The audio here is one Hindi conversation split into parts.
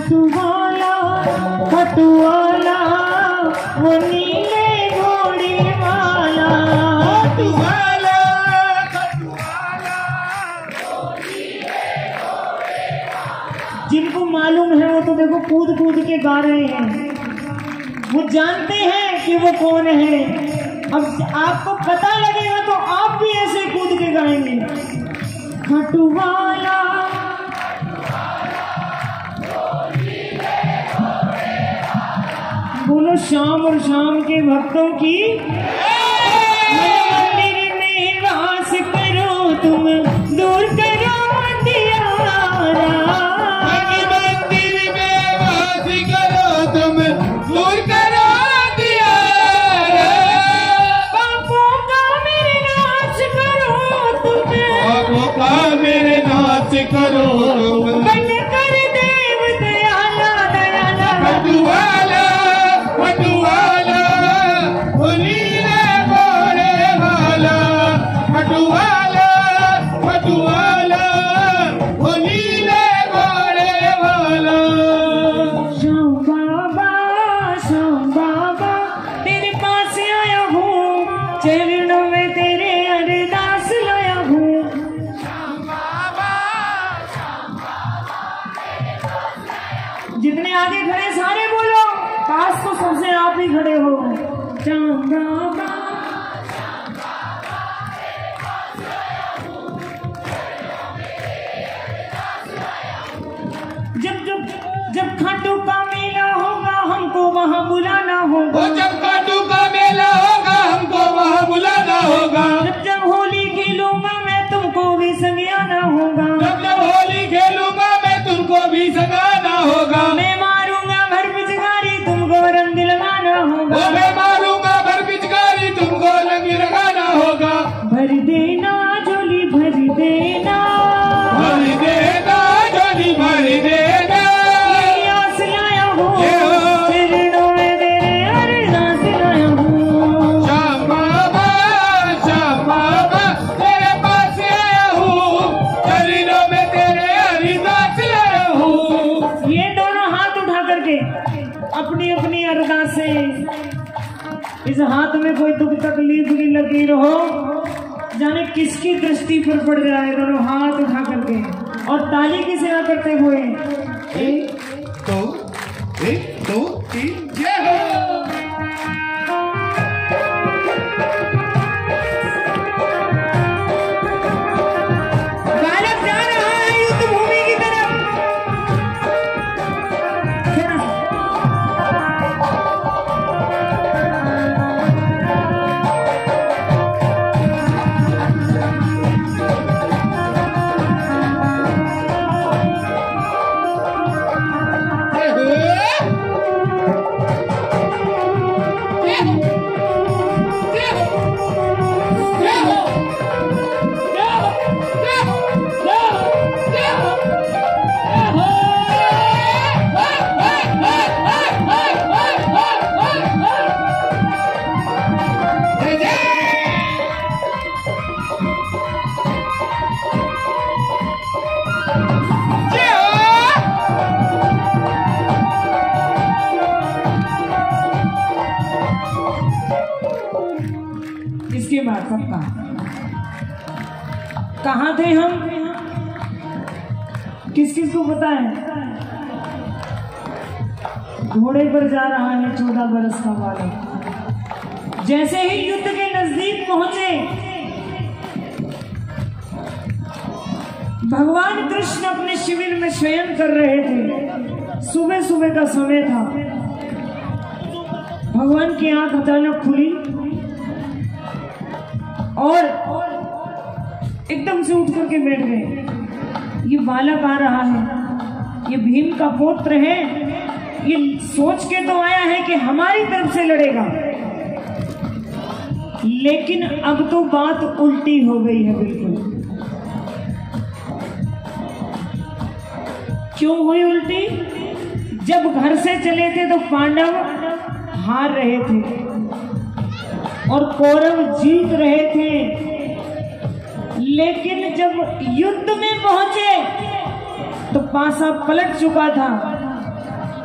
खटुवाला खटुवाला वो नीले घोड़े वाला, खटुवाला खटुवाला वो नीले घोड़े वाला। जिनको मालूम है वो तो देखो कूद कूद के गा रहे हैं, वो जानते हैं कि वो कौन है। अब आपको पता लगेगा तो आप भी ऐसे कूद के गाएंगे। खटुवाला बोलो श्याम और शाम के भक्तों की। मंदिर में वास करो तुम, दूर करो अंधियारा। मंदिर में वास करो तुम, दूर करो अंधियारा। पापों का मेरे नाश करो तुम, पापों का मेरे नाश करो तुम। बन कर देव दयाला दयाला। खटुवाला खटुवाला वो नीले घोड़े वाला, खटुवाला खटुवाला वो नीले घोड़े वाला। श्याम बाबा तेरे पास आया हूँ, चरणों में तेरे अरदास लाया हूँ। जितने आगे खड़े सारे बोलो, पास तो सबसे आप ही खड़े हो। श्याम बाबा जब खाटू का मेला होगा हमको वहाँ बुलाना होगा। जब खाटू का मेला होगा हमको वहाँ बुलाना होगा। जब होली खेलूंगा मैं तुमको भी संग आना होगा। जब होली खेलूंगा मैं तुमको भी सगाना होगा। मैं मारूंगा भर पिचकारी तुमको रंग लगाना होगा। मैं मारूंगा भर पिचकारी तुमको रंग लगाना होगा। भर देना झोली भर देना, भर देना झोली भर देना। यही आस लाया हूँ, चरणों में तेरे अरदास लाया हूँ। श्याम बाबा तेरे पास आया हूँ, चरणों में तेरे अरदास लाया हूँ। ये दोनों हाथ उठा करके अपनी अपनी अरदास से, इस हाथ में कोई दुख तकलीफ की लकीर हो, जाने किसकी दृष्टि पर पड़ जाए, दोनों हाथ उठा करके और ताली की सेवा करते हुए। एक दो तीन जय हो। बालक जा रहा है युद्ध भूमि की तरफ। इसके बाद सबका कहाँ थे हम, किस किस को पता है? घोड़े पर जा रहा है 14 बरस का बालक। जैसे ही युद्ध के नजदीक पहुंचे, भगवान कृष्ण अपने शिविर में शयन कर रहे थे। सुबह सुबह का समय था। भगवान की आंख अचानक खुली और एकदम से उठ करके बैठ गए। ये बालक आ रहा है, ये भीम का पुत्र है, ये सोच के तो आया है कि हमारी तरफ से लड़ेगा, लेकिन अब तो बात उल्टी हो गई है बिल्कुल। क्यों हुई उल्टी? जब घर से चले थे तो पांडव हार रहे थे और कौरव जीत रहे थे, लेकिन जब युद्ध में पहुंचे तो पासा पलट चुका था।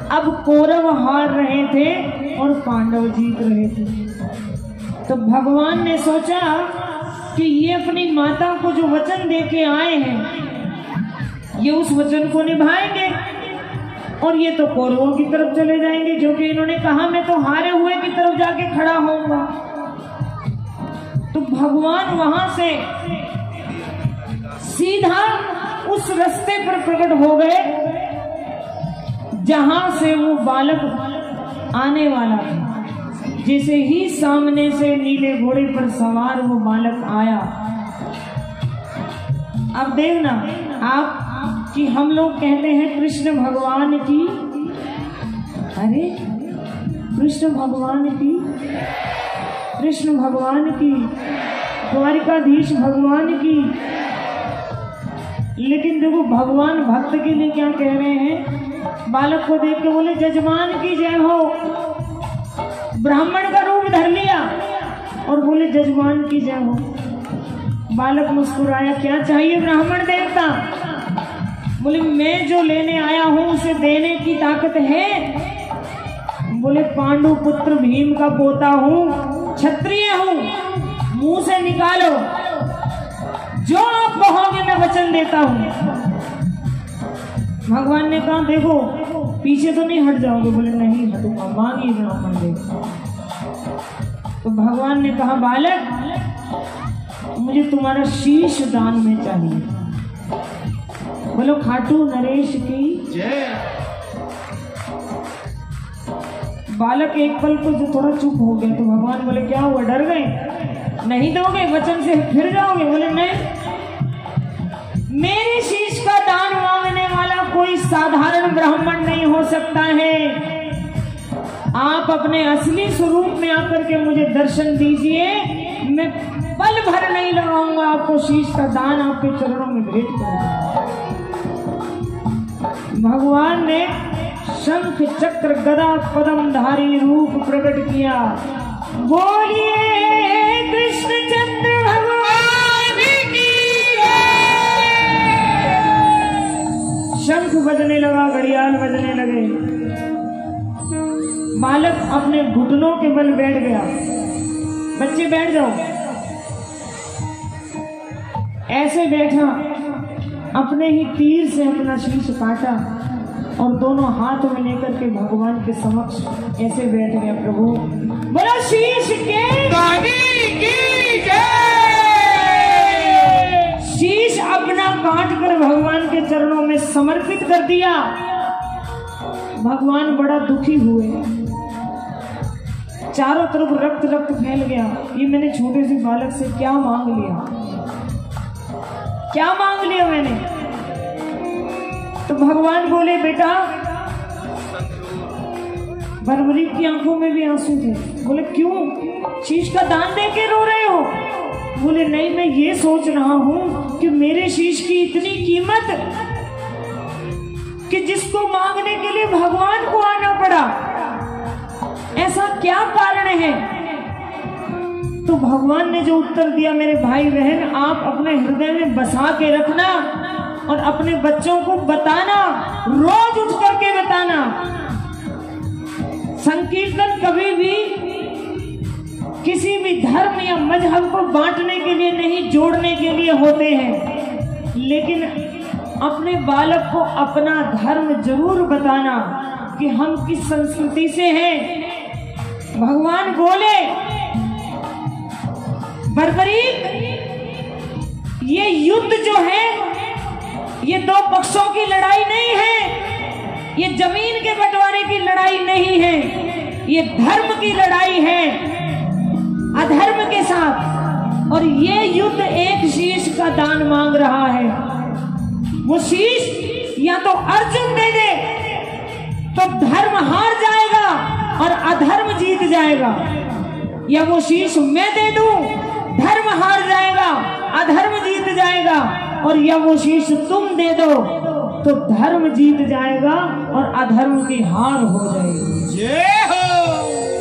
अब कौरव हार रहे थे और पांडव जीत रहे थे। तो भगवान ने सोचा कि ये अपनी माता को जो वचन देके आए हैं ये उस वचन को निभाएंगे और ये तो कौरवों की तरफ चले जाएंगे, जो कि इन्होंने कहा मैं तो हारे हुए की तरफ जाके खड़ा होऊंगा। तो भगवान वहां से सीधा उस रास्ते पर प्रकट हो गए जहां से वो बालक आने वाला था। जैसे ही सामने से नीले घोड़े पर सवार वो बालक आया, अब देखना आप कि हम लोग कहते हैं कृष्ण भगवान की, अरे कृष्ण भगवान की, कृष्ण भगवान की, द्वारिकाधीश भगवान की। लेकिन देखो भगवान भक्त के लिए क्या कह रहे हैं, बालक को देख के बोले जजमान की जय हो। ब्राह्मण का रूप धर लिया और बोले जजमान की जय हो। बालक मुस्कुराया, क्या चाहिए ब्राह्मण देवता? बोले मैं जो लेने आया हूं उसे देने की ताकत है। बोले पांडु पुत्र भीम का पोता हूं, क्षत्रिय हूं, मुंह से निकालो, जो आप कहोगे मैं वचन देता हूं। भगवान ने कहा देखो पीछे तो नहीं हट जाओगे? बोले नहीं हटूंगा, मांगिए ब्राह्मण देवता। तो भगवान ने कहा बालक मुझे तुम्हारा शीश दान में चाहिए। बोलो खाटू नरेश की जय। बालक एक पल को जो थोड़ा चुप हो गया, तो भगवान बोले क्या हुआ, डर गए? नहीं दोगे, वचन से फिर जाओगे? बोले नहीं, मेरे शीश का दान मांगने वाला कोई साधारण ब्राह्मण नहीं हो सकता है। आप अपने असली स्वरूप में आकर के मुझे दर्शन दीजिए, मैं पल भर नहीं लगाऊंगा, आपको शीश का दान आपके चरणों में भेंट करूंगा। भगवान ने शंख चक्र गदा पद्मधारी रूप प्रकट किया। बोलिए कृष्णचंद्र भगवान की। शंख बजने लगा, घड़ियाल बजने लगे। बालक अपने घुटनों के बल बैठ गया। बच्चे बैठ जाओ। ऐसे बैठा, अपने ही तीर से अपना शीश काटा और दोनों हाथ में लेकर के भगवान के समक्ष ऐसे बैठ गया। प्रभु बोला शीश के दानी की जय। शीश अपना काट कर भगवान के चरणों में समर्पित कर दिया। भगवान बड़ा दुखी हुए, चारों तरफ रक्त रक्त फैल गया। ये मैंने छोटे से बालक से क्या मांग लिया, क्या मांग लिया मैंने? तो भगवान बोले बेटा, बरबरी की आंखों में भी आंसू थे। बोले क्यों, शीश का दान दे के रो रहे हो? बोले नहीं, मैं ये सोच रहा हूं कि मेरे शीश की इतनी कीमत कि जिसको मांगने के लिए भगवान को आना पड़ा, ऐसा क्या कारण है? तो भगवान ने जो उत्तर दिया, मेरे भाई बहन आप अपने हृदय में बसा के रखना और अपने बच्चों को बताना, रोज उठ करके बताना। संकीर्तन कभी भी किसी भी धर्म या मजहब को बांटने के लिए नहीं, जोड़ने के लिए होते हैं, लेकिन अपने बालक को अपना धर्म जरूर बताना कि हम किस संस्कृति से हैं। भगवान बोले बरबरी, ये युद्ध जो है ये दो पक्षों की लड़ाई नहीं है, ये जमीन के बंटवारे की लड़ाई नहीं है, ये धर्म की लड़ाई है अधर्म के साथ। और ये युद्ध एक शीश का दान मांग रहा है। वो शीश या तो अर्जुन दे दे तो धर्म हार जाएगा और अधर्म जीत जाएगा, या वो शीश मैं दे दूं, धर्म हार जाएगा अधर्म जीत जाएगा, और या वो शीश तुम दे दो तो धर्म जीत जाएगा और अधर्म की हार हो जाएगी। जय हो।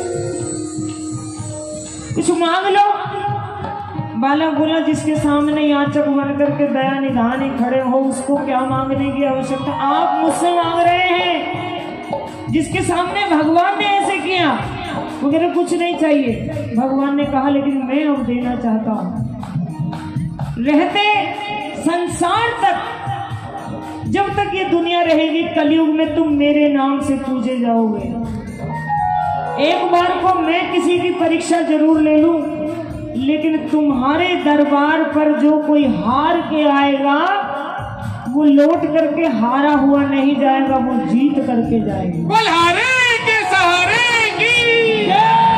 कुछ मांग लो। बालक बोला जिसके सामने याचक बन करके दया निधान खड़े हो उसको क्या मांगने की आवश्यकता? आप मुझसे मांग रहे हैं जिसके सामने भगवान ने ऐसे किया, वो कह रहे कुछ नहीं चाहिए। भगवान ने कहा लेकिन मैं अब देना चाहता हूं। रहते संसार तक, जब तक ये दुनिया रहेगी, कलयुग में तुम मेरे नाम से पूजे जाओगे। एक बार को मैं किसी की परीक्षा जरूर ले लूं, लेकिन तुम्हारे दरबार पर जो कोई हार के आएगा वो लौट करके हारा हुआ नहीं जाएगा, वो जीत करके जाएगा। बलहारे के सहारे की।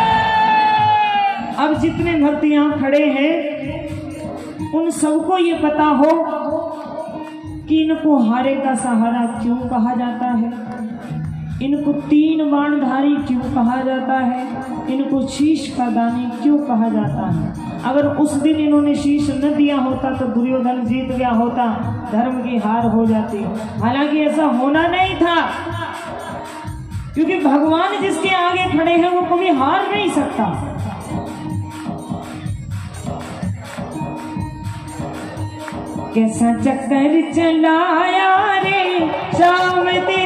अब जितने भक्त यहाँ खड़े हैं उन सबको ये पता हो कि इनको हारे का सहारा क्यों कहा जाता है, इनको 3 बाणधारी क्यों कहा जाता है, इनको शीश का दानी क्यों कहा जाता है। अगर उस दिन इन्होंने शीश न दिया होता तो दुर्योधन जीत गया होता, धर्म की हार हो जाती। हालांकि ऐसा होना नहीं था, क्योंकि भगवान जिसके आगे खड़े हैं वो कभी हार नहीं सकता। कैसा चक्कर चलाया रे शाम